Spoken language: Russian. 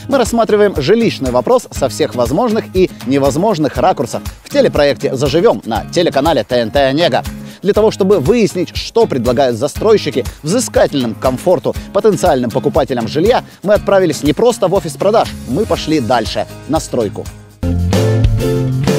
Мы рассматриваем жилищный вопрос со всех возможных и невозможных ракурсов в телепроекте «Заживем» на телеканале ТНТ «Онега». Для того, чтобы выяснить, что предлагают застройщики взыскательным к комфорту потенциальным покупателям жилья, мы отправились не просто в офис продаж, мы пошли дальше, на стройку.